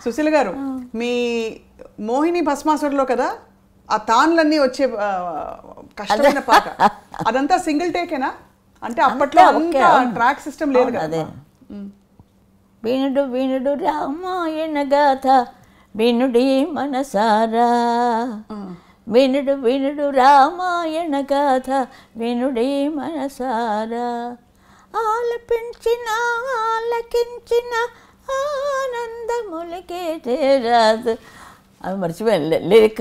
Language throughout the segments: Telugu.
సుశీల గారు మీ మోహిని భస్మాసురులో కదా ఆ తాన్లన్నీ వచ్చే కష్టమైన పాట అదంతా సింగిల్ టేకేనా అంటే అప్పట్లో అంతా ట్రాక్ సిస్టమ్ లేదు కదా వినుడు వినుడు రామాయణ గాథ వినుడి మనసారా వినుడు వినుడు రామాయణ గాథ వినుడి మనసారా ఆలపించిన ఆలకించిన ఆనందములకే చేరాదు అవి మర్చిపోయాను లిరిక్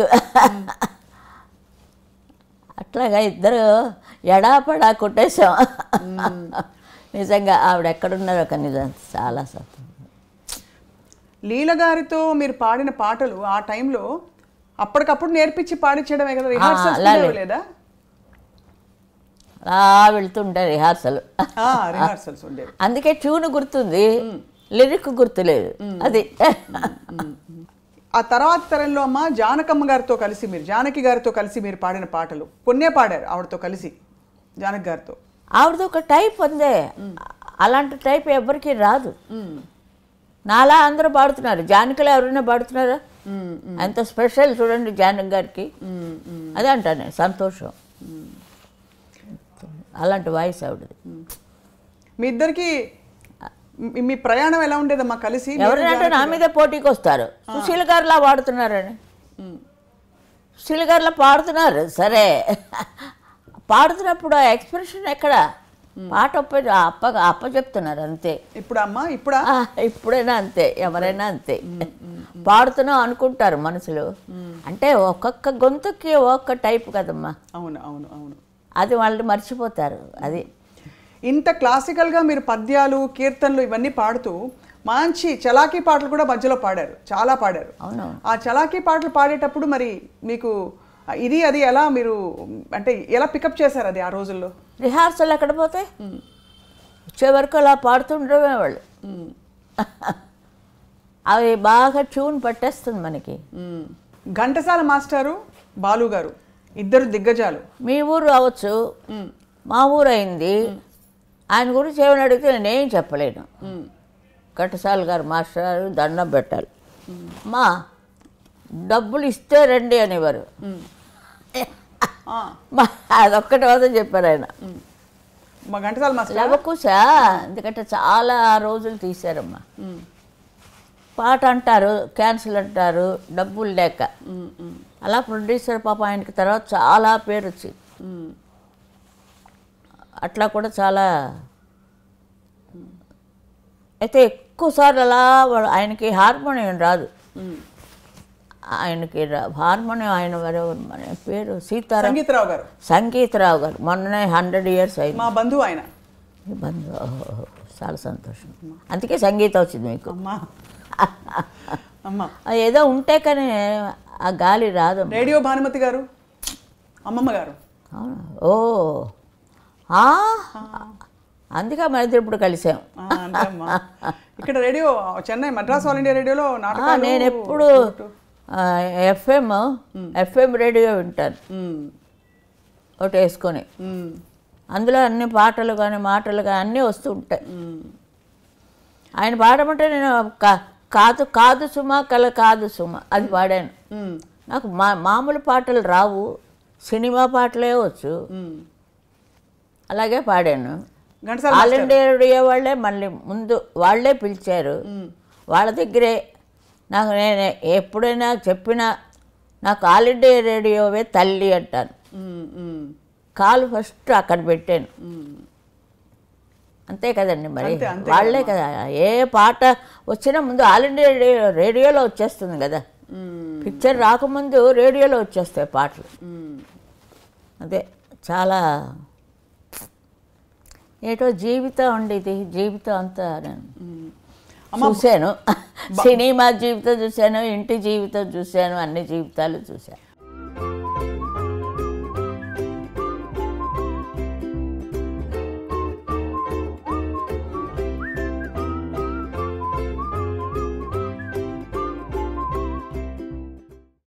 అట్లాగా ఇద్దరు ఎడాపడా కొట్టేశాం నిజంగా ఆవిడ ఎక్కడున్నారో ఒక నిజం చాలా సత్యం లీల గారితో మీరు పాడిన పాటలు ఆ టైంలో అప్పటికప్పుడు నేర్పించి పాడించడమే కదా రిహార్సల్స్ లేదా అలా వెళ్తుంటారు రిహార్సల్స్ ఉండేవి అందుకే ట్యూన్ గుర్తుంది లిరిక్ గుర్తులేదు అది ఆ తర్వాత తరంలో అమ్మ జానకమ్మ గారితో కలిసి మీరు జానకి గారితో కలిసి మీరు పాడిన పాటలు కొన్నే పాడారు ఆవిడతో కలిసి జానకి గారితో ఆవిడతో ఒక టైప్ ఉందే అలాంటి టైప్ ఎవరికి రాదు నాలా అందరూ పాడుతున్నారు జానకిలో ఎవరైనా పాడుతున్నారా అంత స్పెషల్ చూడండి జానకి గారికి అదే అంటాను నేను సంతోషం అలాంటి వాయిస్ ఆవిడది మీ ఇద్దరికి మీ ప్రయాణం ఎలా ఉండేదమ్మా కలిసి ఎవరంటే నా మీద పోటీకి వస్తారు సుశీల గారిలా పాడుతున్నారని సుశీల గారిలా పాడుతున్నారు సరే పాడుతున్నప్పుడు ఆ ఎక్స్ప్రెషన్ ఎక్కడ పాట అప్ప చెప్తున్నారు అంతే ఇప్పుడైనా అంతే ఎవరైనా అంతే పాడుతున్నాం అనుకుంటారు మనసులో అంటే ఒక్కొక్క గొంతుకి ఒక్కొక్క టైప్ కదమ్మా అవును అవును అవును అది వాళ్ళు మర్చిపోతారు అది ఇంత క్లాసికల్గా మీరు పద్యాలు కీర్తనలు ఇవన్నీ పాడుతూ మంచి చలాకీ పాటలు కూడా మధ్యలో పాడారు చాలా పాడారు అవును ఆ చలాకీ పాటలు పాడేటప్పుడు మరి మీకు ఇది అది ఎలా మీరు అంటే ఎలా పికప్ చేశారు అది ఆ రోజుల్లో రిహార్సల్ ఎక్కడ పోతే వచ్చే వరకు అలా పాడుతుండమే వాళ్ళు అవి బాగా ట్యూన్ పట్టేస్తుంది మనకి ఘంటసాల మాస్టారు బాలు గారు ఇద్దరు దిగ్గజాలు మీ ఊరు రావచ్చు మా ఊరు అయింది ఆయన గురించి ఏమైనా అడిగితే నేనేం చెప్పలేను ఘంటసాల గారు మాస్టర్ దండం పెట్టాలి మా డబ్బులు ఇస్తే రండి అనేవారు అదొక్కటి వద్ద చెప్పారు ఆయన మా ఘంటసాల మాస్టర్ లవకుశా ఎందుకంటే చాలా రోజులు తీశారమ్మా పాట అంటారు క్యాన్సిల్ అంటారు డబ్బులు లేక అలా ప్రొడ్యూసర్ పాప ఆయనకి తర్వాత చాలా పేరు వచ్చింది అట్లా కూడా చాలా అయితే ఎక్కువసార్లు అలా ఆయనకి హార్మోనియం రాదు ఆయనకి హార్మోనియం ఆయన మన పేరు సంగీతరావు గారు మొన్ననే 100 years అయింది మా బంధువు ఆయన మీ బంధువు చాలా సంతోషం అందుకే సంగీతం వచ్చింది మీకు ఏదో ఉంటే కానీ ఆ గాలి రాదు రేడియో భానుమతి గారు అమ్మమ్మ గారు ఓ అందుకే మన ఇద్దరు ఇప్పుడు కలిసాం ఇక్కడ radio Chennai Madras all India రేడియోలో నేను ఎప్పుడు ఎఫ్ఎం రేడియో వింటాను ఒకటి వేసుకొని అందులో అన్ని పాటలు కానీ మాటలు కానీ అన్నీ వస్తూ ఉంటాయి ఆయన పాడమంటే నేను కాదు కాదు సుమ కల కాదు సుమ అది పాడాను నాకు మామూలు పాటలు రావు సినిమా పాటలే వచ్చు అలాగే పాడాను ఆల్ ఇండియా రేడియో వాళ్ళే మళ్ళీ ముందు వాళ్ళే పిలిచారు వాళ్ళ దగ్గరే నాకు నేను ఎప్పుడైనా చెప్పినా నాకు ఆల్ ఇండియా రేడియోవే తల్లి అంటాను కాలు ఫస్ట్ అక్కడ పెట్టాను అంతే కదండి మరి వాళ్ళే కదా ఏ పాట వచ్చినా ముందు ఆల్ ఇండియా రేడియోలో వచ్చేస్తుంది కదా పిక్చర్ రాకముందు రేడియోలో వచ్చేస్తాయి పాటలు అదే చాలా ఏటో జీవితం ఉండేది జీవితం అంతా నేను చూశాను సినిమా జీవితం చూశాను ఇంటి జీవితం చూశాను అన్ని జీవితాలు చూశాను